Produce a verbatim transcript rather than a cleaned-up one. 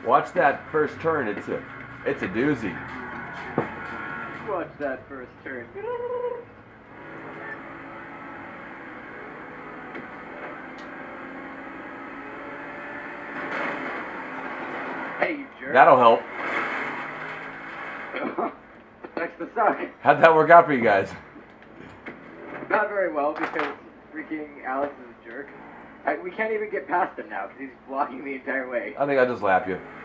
Watch that first turn. It's a, it's a doozy. Watch that first turn. Hey, you jerk. That'll help. Next to suck. How'd that work out for you guys? Not very well because freaking Alex is a jerk. I, we can't even get past him now because he's blocking the entire way. I think I'll just lap you.